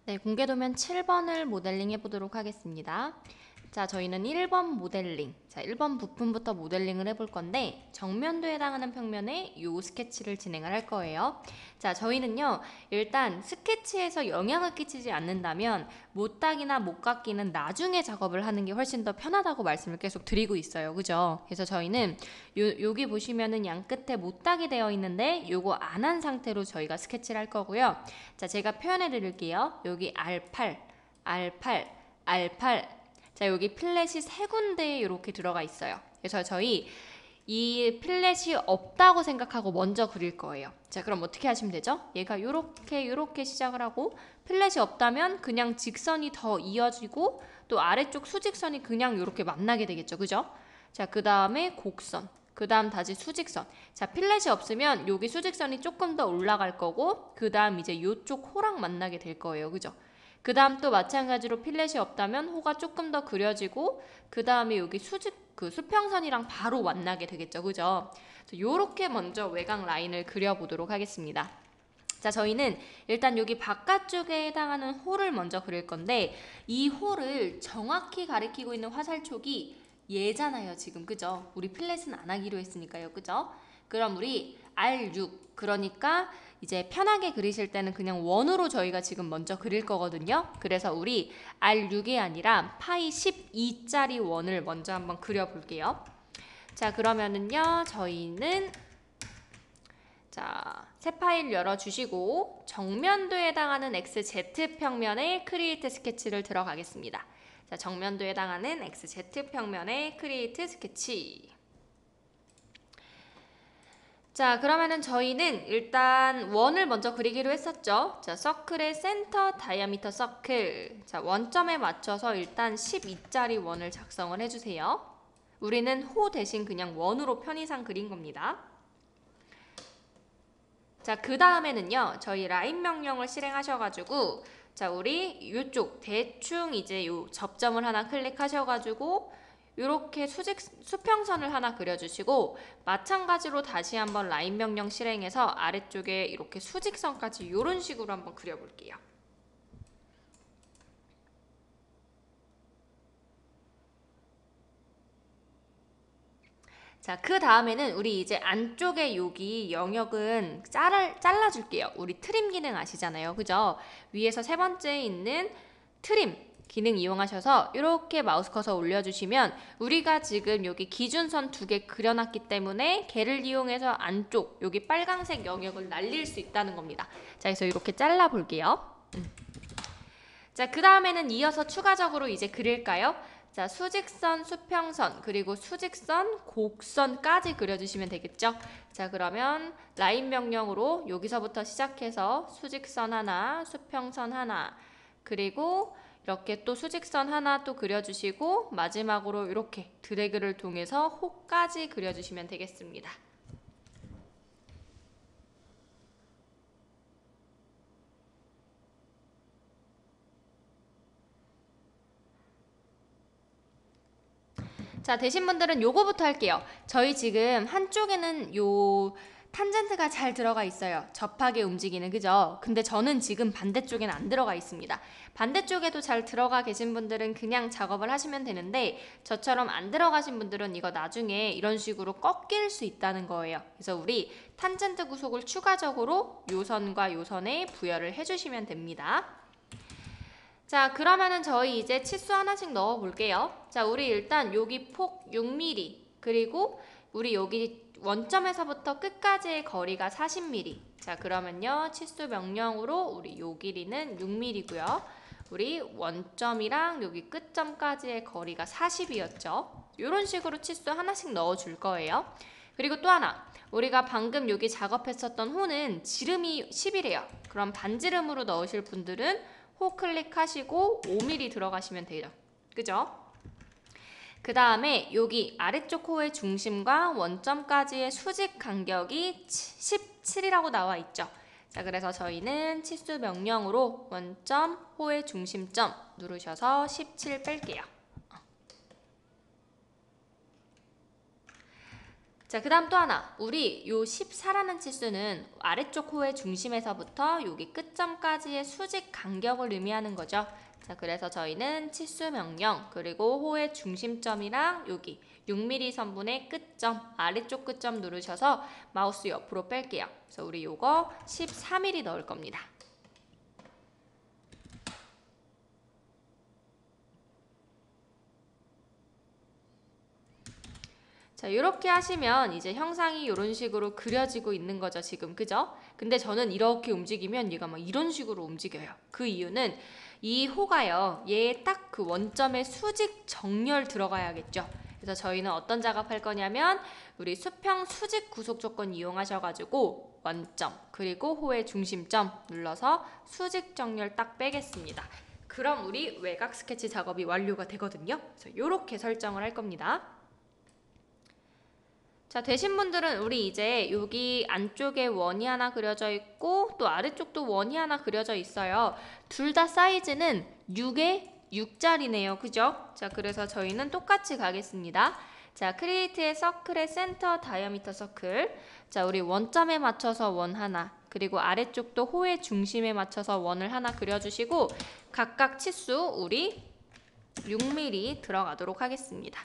네, 공개도면 7번을 모델링 해보도록 하겠습니다. 자, 저희는 1번 모델링, 1번 부품부터 모델링을 해볼 건데 정면도에 해당하는 평면에 요 스케치를 진행을 할 거예요. 자, 저희는요, 일단 스케치에서 영향을 끼치지 않는다면 못따기나 못깎기는 나중에 작업을 하는 게 훨씬 더 편하다고 말씀을 계속 드리고 있어요. 그죠? 그래서 저희는 여기 보시면은 양 끝에 못따기 되어 있는데 요거 안 한 상태로 저희가 스케치를 할 거고요. 자, 제가 표현해 드릴게요. 여기 R8, R8, R8. 자, 여기 필렛이 세 군데 이렇게 들어가 있어요. 그래서 저희 이 필렛이 없다고 생각하고 먼저 그릴 거예요. 자, 그럼 어떻게 하시면 되죠? 얘가 요렇게 시작을 하고 필렛이 없다면 그냥 직선이 더 이어지고 또 아래쪽 수직선이 그냥 요렇게 만나게 되겠죠. 그죠? 자, 그 다음에 곡선. 그 다음 다시 수직선. 자, 필렛이 없으면 여기 수직선이 조금 더 올라갈 거고 그 다음 이제 요쪽 호랑 만나게 될 거예요. 그죠? 그 다음 또 마찬가지로 필렛이 없다면 호가 조금 더 그려지고 그 다음에 여기 수평선이랑 바로 만나게 되겠죠. 그죠? 요렇게 먼저 외곽 라인을 그려보도록 하겠습니다. 자, 저희는 일단 여기 바깥쪽에 해당하는 홀을 먼저 그릴 건데 이 홀을 정확히 가리키고 있는 화살촉이 얘잖아요. 지금 그죠? 우리 필렛은 안 하기로 했으니까요. 그죠? 그럼 우리 R6 그러니까 이제 편하게 그리실 때는 그냥 원으로 저희가 지금 먼저 그릴 거거든요. 그래서 우리 R6이 아니라 파이 12짜리 원을 먼저 한번 그려볼게요. 자, 그러면은요, 저희는 자, 새 파일 열어주시고 정면도에 해당하는 XZ 평면에 크리에이트 스케치를 들어가겠습니다. 자, 정면도에 해당하는 XZ 평면에 크리에이트 스케치. 자, 그러면은 저희는 일단 원을 먼저 그리기로 했었죠. 자, 서클의 센터 다이아미터 서클. 자, 원점에 맞춰서 일단 12짜리 원을 작성을 해주세요. 우리는 호 대신 그냥 원으로 편의상 그린 겁니다. 자, 그 다음에는요, 저희 라인 명령을 실행하셔가지고, 자, 우리 이쪽 대충 이제 요 접점을 하나 클릭하셔가지고, 요렇게 수평선을 하나 그려주시고, 마찬가지로 다시 한번 라인 명령 실행해서 아래쪽에 이렇게 수직선까지 요런 식으로 한번 그려볼게요. 자, 그 다음에는 우리 이제 안쪽에 여기 영역은 잘라줄게요. 우리 트림 기능 아시잖아요. 그죠? 위에서 세 번째에 있는 트림 기능 이용하셔서 이렇게 마우스 커서 올려주시면 우리가 지금 여기 기준선 2개 그려놨기 때문에 걔를 이용해서 안쪽 여기 빨강색 영역을 날릴 수 있다는 겁니다. 자, 그래서 이렇게 잘라볼게요. 자, 그 다음에는 이어서 추가적으로 이제 그릴까요? 자, 수직선, 수평선, 그리고 수직선, 곡선까지 그려주시면 되겠죠? 자, 그러면 라인 명령으로 여기서부터 시작해서 수직선 하나, 수평선 하나, 그리고 이렇게 또 수직선 하나 또 그려주시고 마지막으로 이렇게 드래그를 통해서 호까지 그려주시면 되겠습니다. 자, 되신 분들은 요거부터 할게요. 저희 지금 한쪽에는 요 탄젠트가 잘 들어가 있어요. 접하게 움직이는, 그죠? 근데 저는 지금 반대쪽에는 안 들어가 있습니다. 반대쪽에도 잘 들어가 계신 분들은 그냥 작업을 하시면 되는데 저처럼 안 들어가신 분들은 이거 나중에 이런 식으로 꺾일 수 있다는 거예요. 그래서 우리 탄젠트 구속을 추가적으로 요 선과 요 선에 부여를 해주시면 됩니다. 자, 그러면은 저희 이제 치수 하나씩 넣어 볼게요. 자, 우리 일단 여기 폭 6mm, 그리고 우리 여기 원점에서부터 끝까지의 거리가 40mm. 자, 그러면요, 치수 명령으로 우리 요 길이는 6mm고요. 우리 원점이랑 여기 끝점까지의 거리가 40이었죠. 이런 식으로 치수 하나씩 넣어 줄 거예요. 그리고 또 하나, 우리가 방금 여기 작업했었던 호는 지름이 10이래요. 그럼 반지름으로 넣으실 분들은 호 클릭하시고 5mm 들어가시면 돼요. 그죠? 그 다음에 여기 아래쪽 호의 중심과 원점까지의 수직 간격이 17이라고 나와 있죠. 자, 그래서 저희는 치수 명령으로 원점, 호의 중심점 누르셔서 17 뺄게요. 자, 그 다음 또 하나. 우리 요 14라는 치수는 아래쪽 호의 중심에서부터 여기 끝점까지의 수직 간격을 의미하는 거죠. 자, 그래서 저희는 치수 명령, 그리고 호의 중심점이랑 여기 6mm 선분의 끝점, 아래쪽 끝점 누르셔서 마우스 옆으로 뺄게요. 그래서 우리 요거 14mm 넣을 겁니다. 자, 이렇게 하시면 이제 형상이 이런 식으로 그려지고 있는 거죠, 지금. 그죠? 근데 저는 이렇게 움직이면 얘가 막 이런 식으로 움직여요. 그 이유는 이 호가요, 얘 딱 그 원점에 수직 정렬 들어가야겠죠. 그래서 저희는 어떤 작업할 거냐면 우리 수평 수직 구속 조건 이용하셔가지고 원점, 그리고 호의 중심점 눌러서 수직 정렬 딱 빼겠습니다. 그럼 우리 외곽 스케치 작업이 완료가 되거든요. 그래서 이렇게 설정을 할 겁니다. 자, 되신 분들은 우리 이제 여기 안쪽에 원이 하나 그려져 있고 또 아래쪽도 원이 하나 그려져 있어요. 둘 다 사이즈는 6에 6짜리네요. 그죠? 자, 그래서 저희는 똑같이 가겠습니다. 자, 크리에이트의 서클의 센터 다이아미터 서클. 자, 우리 원점에 맞춰서 원 하나, 그리고 아래쪽도 호의 중심에 맞춰서 원을 하나 그려주시고 각각 치수 우리 6mm 들어가도록 하겠습니다.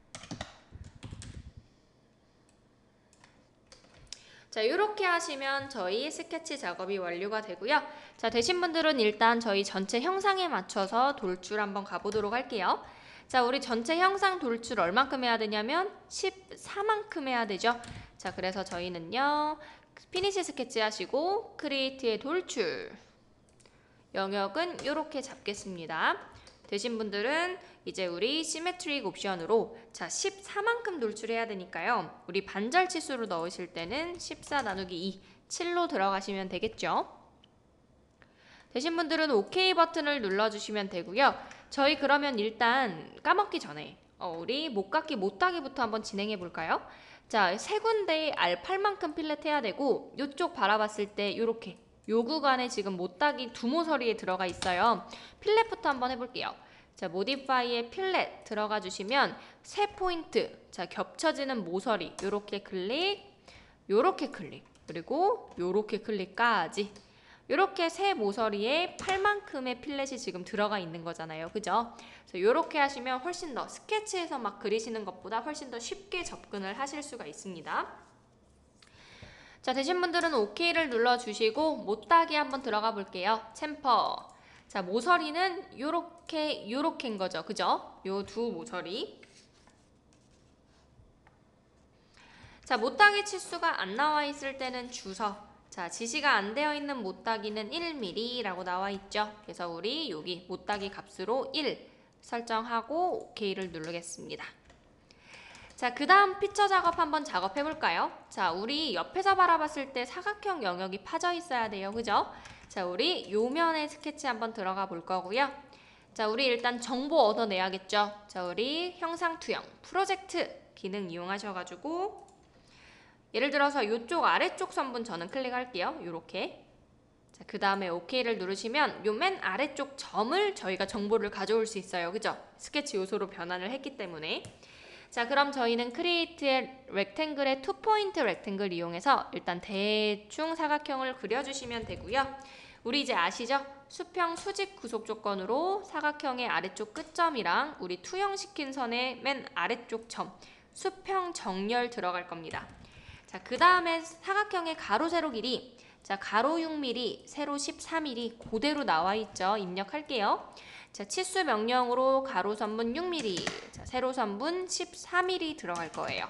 자, 이렇게 하시면 저희 스케치 작업이 완료가 되고요. 자, 되신 분들은 일단 저희 전체 형상에 맞춰서 돌출 한번 가보도록 할게요. 자, 우리 전체 형상 돌출 얼만큼 해야 되냐면 14만큼 해야 되죠. 자, 그래서 저희는요, 피니시 스케치 하시고 크리에이트의 돌출 영역은 이렇게 잡겠습니다. 되신 분들은 이제 우리 시메트릭 옵션으로 자 14만큼 돌출해야 되니까요. 우리 반절 치수로 넣으실 때는 14 나누기 2, 7로 들어가시면 되겠죠. 되신 분들은 OK 버튼을 눌러주시면 되고요. 저희 그러면 일단 까먹기 전에 우리 못깎기 못따기부터 한번 진행해 볼까요? 자, 세 군데에 R8만큼 필렛 해야 되고 이쪽 바라봤을 때 이렇게 요 구간에 지금 못따기 두 모서리에 들어가 있어요. 필렛부터 한번 해볼게요. 자, 모디파이에 필렛 들어가 주시면 세 포인트, 자, 겹쳐지는 모서리 요렇게 클릭, 요렇게 클릭, 그리고 요렇게 클릭까지 요렇게 세 모서리에 8만큼의 필렛이 지금 들어가 있는 거잖아요. 그죠? 그래서 요렇게 하시면 훨씬 더 스케치에서 막 그리시는 것보다 훨씬 더 쉽게 접근을 하실 수가 있습니다. 자, 되신 분들은 OK를 눌러주시고 못따기 한번 들어가 볼게요. 챔퍼. 자, 모서리는 요렇게인 거죠. 그죠? 요 두 모서리. 자, 못따기 치수가 안 나와 있을 때는 주서. 자, 지시가 안 되어 있는 못따기는 1mm라고 나와 있죠. 그래서 우리 여기 못따기 값으로 1 설정하고 OK를 누르겠습니다. 자, 그 다음 피처 작업 한번 작업해 볼까요? 자, 우리 옆에서 바라봤을 때 사각형 영역이 파져 있어야 돼요. 그죠? 자, 우리 요면에 스케치 한번 들어가 볼 거고요. 자, 우리 일단 정보 얻어내야겠죠? 자, 우리 형상 투영, 프로젝트 기능 이용하셔가지고 예를 들어서 이쪽 아래쪽 선분 저는 클릭할게요. 요렇게. 자, 그 다음에 OK를 누르시면 요 맨 아래쪽 점을 저희가 정보를 가져올 수 있어요. 그죠? 스케치 요소로 변환을 했기 때문에. 자, 그럼 저희는 크리에이트의 렉탱글의 투포인트 렉탱글 이용해서 일단 대충 사각형을 그려주시면 되고요. 우리 이제 아시죠? 수평 수직 구속 조건으로 사각형의 아래쪽 끝점이랑 우리 투영시킨 선의 맨 아래쪽 점 수평 정렬 들어갈 겁니다. 자, 그 다음에 사각형의 가로 세로 길이 자, 가로 6mm, 세로 13mm 그대로 나와 있죠. 입력할게요. 자, 치수 명령으로 가로 선분 6mm, 자, 세로 선분 14mm 들어갈 거예요.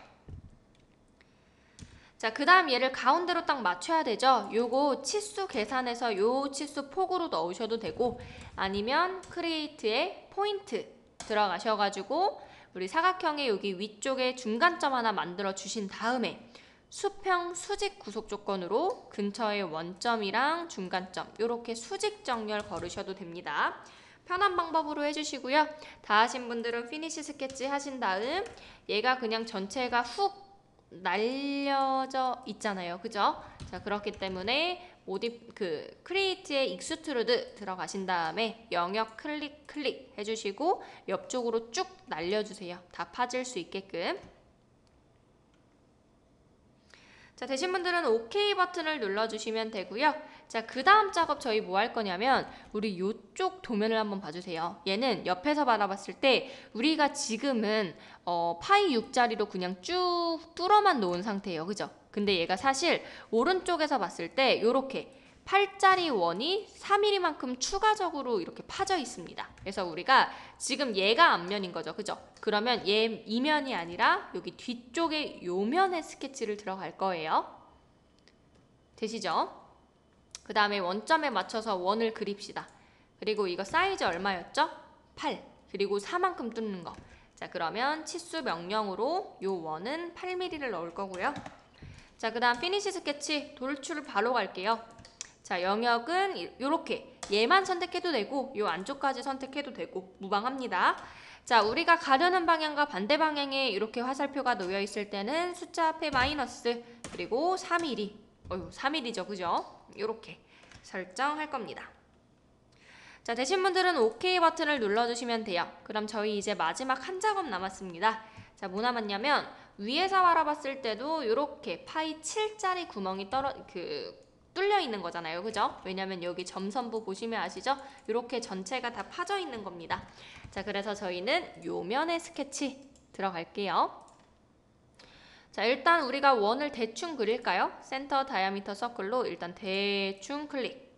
자, 그 다음 얘를 가운데로 딱 맞춰야 되죠. 요거 치수 계산해서 요 치수 폭으로 넣으셔도 되고 아니면 크리에이트에 포인트 들어가셔가지고 우리 사각형의 여기 위쪽에 중간점 하나 만들어 주신 다음에 수평 수직 구속 조건으로 근처의 원점이랑 중간점 이렇게 수직 정렬 걸으셔도 됩니다. 편한 방법으로 해주시고요. 다 하신 분들은 피니시 스케치 하신 다음 얘가 그냥 전체가 훅 날려져 있잖아요. 그죠? 자, 그렇기 때문에 크리에이트의 익스트루드 들어가신 다음에 영역 클릭 해주시고 옆쪽으로 쭉 날려주세요. 다 파질 수 있게끔. 자, 되신 분들은 OK 버튼을 눌러주시면 되고요. 자, 그 다음 작업 저희 뭐 할 거냐면 우리 요쪽 도면을 한번 봐주세요. 얘는 옆에서 바라봤을 때 우리가 지금은 파이 6자리로 그냥 쭉 뚫어만 놓은 상태예요. 그죠? 근데 얘가 사실 오른쪽에서 봤을 때 요렇게 8자리 원이 3mm만큼 추가적으로 이렇게 파져 있습니다. 그래서 우리가 지금 얘가 앞면인 거죠. 그죠? 그러면 얘 이면이 아니라 여기 뒤쪽에 요면에 스케치를 들어갈 거예요. 되시죠? 그 다음에 원점에 맞춰서 원을 그립시다. 그리고 이거 사이즈 얼마였죠? 8. 그리고 4만큼 뚫는 거. 자, 그러면 치수 명령으로 요 원은 8mm를 넣을 거고요. 자, 그 다음 피니시 스케치 돌출 바로 갈게요. 자, 영역은 요렇게 얘만 선택해도 되고 요 안쪽까지 선택해도 되고 무방합니다. 자, 우리가 가려는 방향과 반대 방향에 이렇게 화살표가 놓여 있을 때는 숫자 앞에 마이너스 그리고 3mm 3mm죠. 그죠? 요렇게 설정할 겁니다. 자, 되신 분들은 OK 버튼을 눌러주시면 돼요. 그럼 저희 이제 마지막 한 작업 남았습니다. 자, 뭐 남았냐면 위에서 바라봤을 때도 이렇게 파이 7짜리 구멍이 뚫려 있는 거잖아요. 그죠? 왜냐면 여기 점선부 보시면 아시죠? 이렇게 전체가 다 파져 있는 겁니다. 자, 그래서 저희는 요면에 스케치 들어갈게요. 자, 일단 우리가 원을 대충 그릴까요? 센터 다이아미터 서클로 일단 대충 클릭.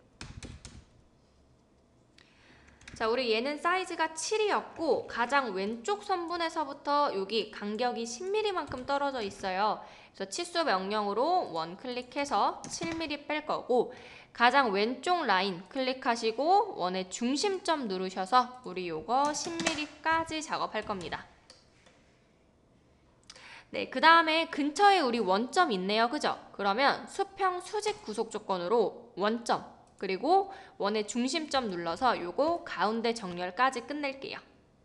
자, 우리 얘는 사이즈가 7이었고 가장 왼쪽 선분에서부터 여기 간격이 10mm만큼 떨어져 있어요. 그래서 치수 명령으로 원 클릭해서 7mm 뺄 거고 가장 왼쪽 라인 클릭하시고 원의 중심점 누르셔서 우리 요거 10mm까지 작업할 겁니다. 네, 그 다음에 근처에 우리 원점 있네요. 그죠? 그러면 수평 수직 구속 조건으로 원점 그리고 원의 중심점 눌러서 요거 가운데 정렬까지 끝낼게요.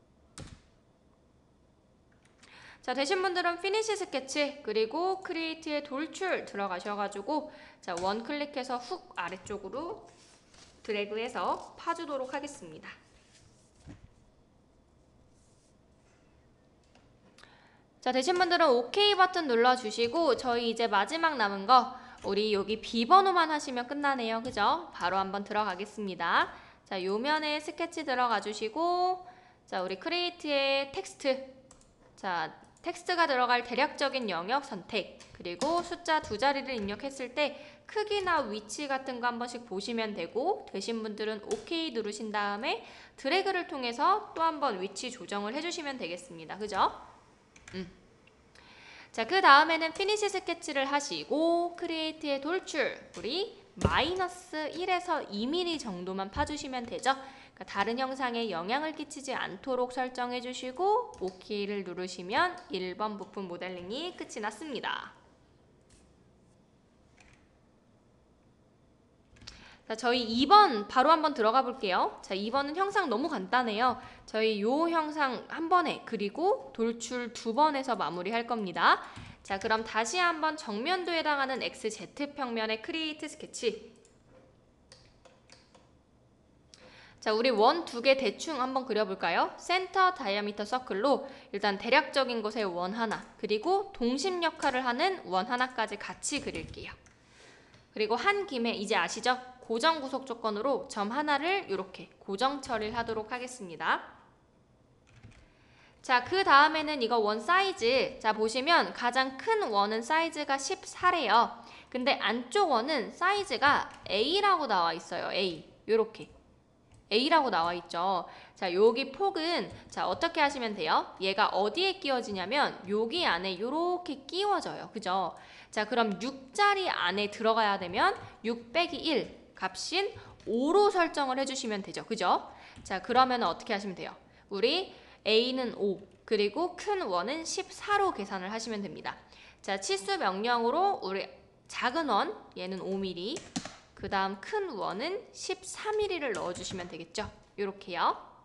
자, 되신 분들은 피니시 스케치 그리고 크리에이트의 돌출 들어가셔가지고 자, 원 클릭해서 훅 아래쪽으로 드래그해서 파주도록 하겠습니다. 자, 되신 분들은 OK 버튼 눌러주시고 저희 이제 마지막 남은 거 우리 여기 B번호만 하시면 끝나네요. 그죠? 바로 한번 들어가겠습니다. 자, 요면에 스케치 들어가 주시고 자, 우리 크리에이트의 텍스트 자, 텍스트가 들어갈 대략적인 영역 선택 그리고 숫자 2자리를 입력했을 때 크기나 위치 같은 거 한 번씩 보시면 되고 되신 분들은 OK 누르신 다음에 드래그를 통해서 또 한 번 위치 조정을 해주시면 되겠습니다. 그죠? 자, 그 다음에는 피니시 스케치를 하시고 크리에이트의 돌출 우리 마이너스 1에서 2mm 정도만 파주시면 되죠. 그러니까 다른 형상에 영향을 끼치지 않도록 설정해 주시고 OK를 누르시면 1번 부품 모델링이 끝이 났습니다. 자, 저희 2번 바로 한번 들어가 볼게요. 자, 2번은 형상 너무 간단해요. 저희 요 형상 한 번에 그리고 돌출 2번에서 마무리할 겁니다. 자, 그럼 다시 한번 정면도에 해당하는 XZ평면의 크리에이트 스케치. 자, 우리 원 2개 대충 한번 그려볼까요? 센터 다이아미터 서클로 일단 대략적인 곳에 원 하나 그리고 동심 역할을 하는 원 하나까지 같이 그릴게요. 그리고 한 김에 이제 아시죠? 고정 구속 조건으로 점 하나를 이렇게 고정 처리를 하도록 하겠습니다. 자, 그 다음에는 이거 원 사이즈 자 보시면 가장 큰 원은 사이즈가 14래요. 근데 안쪽 원은 사이즈가 A라고 나와 있어요. A 요렇게 A라고 나와 있죠. 자, 여기 폭은 자 어떻게 하시면 돼요? 얘가 어디에 끼워지냐면 여기 안에 요렇게 끼워져요. 그죠? 자, 그럼 6자리 안에 들어가야 되면 6 빼기 1 값인 5로 설정을 해주시면 되죠. 그죠? 자, 그러면 어떻게 하시면 돼요? 우리 A는 5 그리고 큰 원은 14로 계산을 하시면 됩니다. 자, 치수 명령으로 우리 작은 원 얘는 5mm 그 다음 큰 원은 13mm를 넣어주시면 되겠죠. 요렇게요.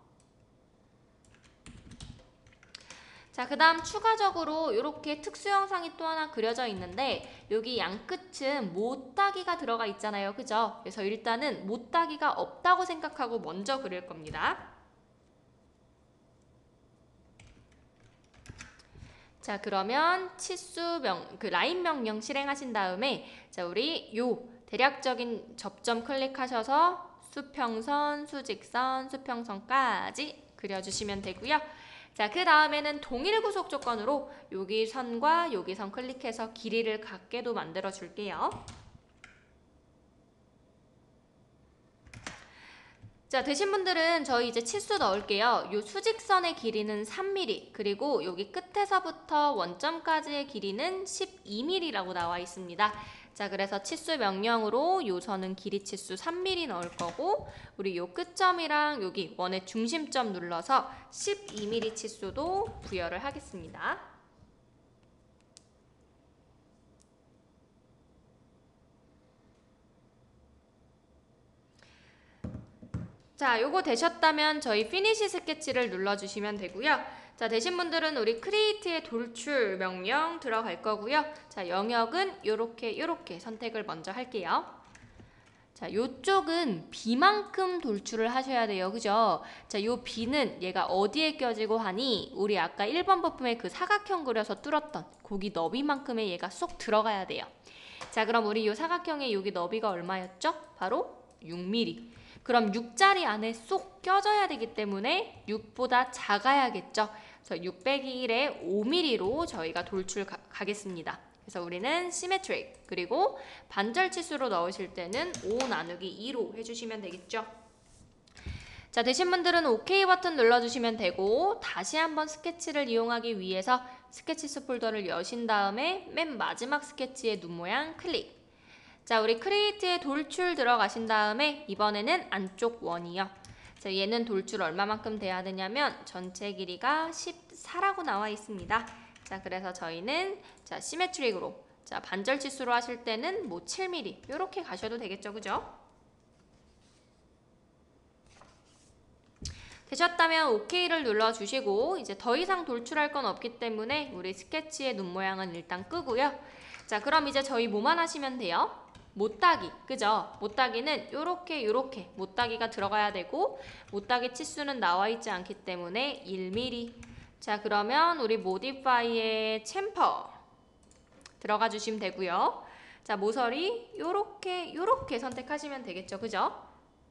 자, 그 다음 추가적으로 이렇게 특수 형상이 또 하나 그려져 있는데 여기 양끝은 못따기가 들어가 있잖아요. 그죠? 그래서 일단은 못따기가 없다고 생각하고 먼저 그릴 겁니다. 자, 그러면 라인 명령 실행하신 다음에 자, 우리 요 대략적인 접점 클릭하셔서 수평선, 수직선, 수평선까지 그려주시면 되고요. 자, 그 다음에는 동일 구속 조건으로 여기 선과 여기 선 클릭해서 길이를 같게도 만들어 줄게요. 자, 되신 분들은 저희 이제 치수 넣을게요. 요 수직선의 길이는 3mm, 그리고 여기 끝에서부터 원점까지의 길이는 12mm라고 나와 있습니다. 자, 그래서 치수 명령으로 요 선은 길이 치수 3mm 넣을 거고, 우리 요 끝점이랑 여기 원의 중심점 눌러서 12mm 치수도 부여를 하겠습니다. 자, 요거 되셨다면 저희 피니시 스케치를 눌러주시면 되고요. 자, 되신 분들은 우리 크리에이트의 돌출 명령 들어갈 거고요. 자, 영역은 요렇게 선택을 먼저 할게요. 자, 요쪽은 B만큼 돌출을 하셔야 돼요. 그죠? 자, 요 B는 얘가 어디에 껴지고 하니 우리 아까 1번 부품에 그 사각형 그려서 뚫었던 거기 너비만큼의 얘가 쏙 들어가야 돼요. 자, 그럼 우리 요 사각형의 여기 너비가 얼마였죠? 바로 6mm. 그럼 6자리 안에 쏙 껴져야 되기 때문에 6보다 작아야겠죠. 그래서 6 빼기 1에 5mm로 저희가 돌출 가겠습니다. 그래서 우리는 시메트릭, 그리고 반절 치수로 넣으실 때는 5 나누기 2로 해주시면 되겠죠. 자, 되신 분들은 OK 버튼 눌러주시면 되고, 다시 한번 스케치를 이용하기 위해서 스케치스 폴더를 여신 다음에 맨 마지막 스케치의 눈 모양 클릭. 자, 우리 크리에이트에 돌출 들어가신 다음에 이번에는 안쪽 원이요. 자, 얘는 돌출 얼마만큼 돼야 되냐면 전체 길이가 14라고 나와 있습니다. 자, 그래서 저희는 자, 시메트릭으로 자, 반절 치수로 하실 때는 뭐 7mm 이렇게 가셔도 되겠죠, 그죠? 되셨다면 OK를 눌러주시고 이제 더 이상 돌출할 건 없기 때문에 우리 스케치의 눈 모양은 일단 끄고요. 자, 그럼 이제 저희 뭐만 하시면 돼요? 못따기, 그죠? 못따기는 요렇게 못따기가 들어가야 되고 못따기 치수는 나와 있지 않기 때문에 1mm. 자, 그러면 우리 모디파이의 챔퍼 들어가 주시면 되고요. 자, 모서리 요렇게 선택하시면 되겠죠, 그죠?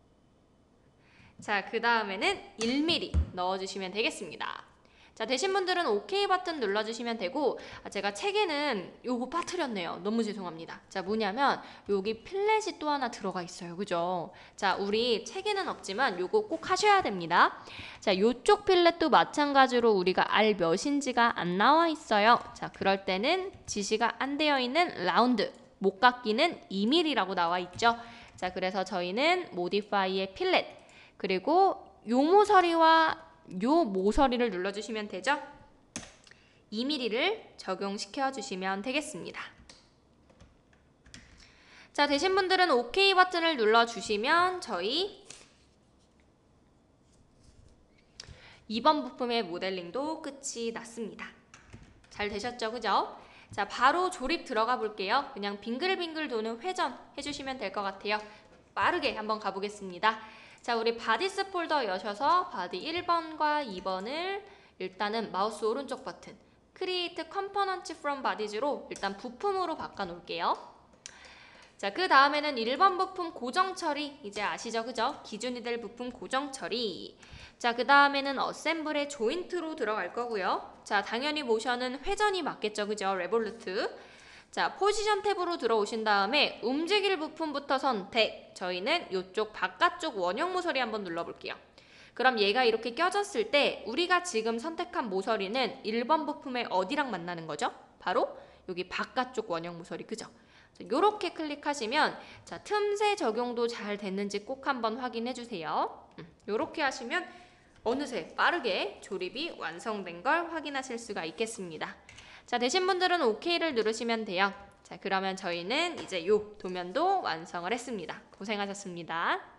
자, 그 다음에는 1mm 넣어주시면 되겠습니다. 자, 되신 분들은 OK 버튼 눌러주시면 되고, 제가 책에는 요거 빠뜨렸네요. 너무 죄송합니다. 자, 뭐냐면 여기 필렛이 또 하나 들어가 있어요. 그죠? 자, 우리 책에는 없지만 요거 꼭 하셔야 됩니다. 자, 요쪽 필렛도 마찬가지로 우리가 R 몇인지가 안 나와 있어요. 자, 그럴 때는 지시가 안 되어 있는 라운드, 목깎이는 2mm라고 나와 있죠. 자, 그래서 저희는 모디파이의 필렛, 그리고 요 모서리와 요 모서리를 눌러주시면 되죠. 2mm를 적용시켜 주시면 되겠습니다. 자, 되신 분들은 OK 버튼을 눌러주시면 저희 2번 부품의 모델링도 끝이 났습니다. 잘 되셨죠? 그죠? 자, 바로 조립 들어가 볼게요. 그냥 빙글빙글 도는 회전 해주시면 될 것 같아요. 빠르게 한번 가보겠습니다. 자, 우리 바디스 폴더 여셔서 바디 1번과 2번을 일단은 마우스 오른쪽 버튼 Create Components from Bodies로 일단 부품으로 바꿔 놓을게요. 자, 그 다음에는 1번 부품 고정 처리 이제 아시죠? 그죠? 기준이 될 부품 고정 처리. 자, 그 다음에는 어셈블의 조인트로 들어갈 거고요. 자, 당연히 모션은 회전이 맞겠죠? 그죠? 레볼루트. 자, 포지션 탭으로 들어오신 다음에 움직일 부품부터 선택. 저희는 이쪽 바깥쪽 원형 모서리 한번 눌러볼게요. 그럼 얘가 이렇게 껴졌을 때 우리가 지금 선택한 모서리는 1번 부품의 어디랑 만나는 거죠? 바로 여기 바깥쪽 원형 모서리, 그죠? 요렇게 클릭하시면 자, 틈새 적용도 잘 됐는지 꼭 한번 확인해 주세요. 요렇게 하시면 어느새 빠르게 조립이 완성된 걸 확인하실 수가 있겠습니다. 자, 되신 분들은 OK를 누르시면 돼요. 자, 그러면 저희는 이제 요 도면도 완성을 했습니다. 고생하셨습니다.